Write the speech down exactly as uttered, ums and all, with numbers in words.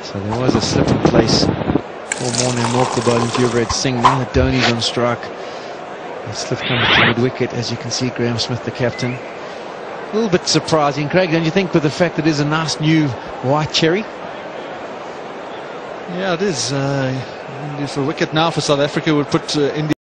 So there was a slip in place for Morne and Walker bowling to Everett Singh. Now that Dhoni's on strike. A slip coming to mid-wicket, as you can see, Graham Smith, the captain. A little bit surprising, Craig, don't you think, with the fact that it is a nice new white cherry? Yeah, it is. Uh, if a wicket now for South Africa would put uh, India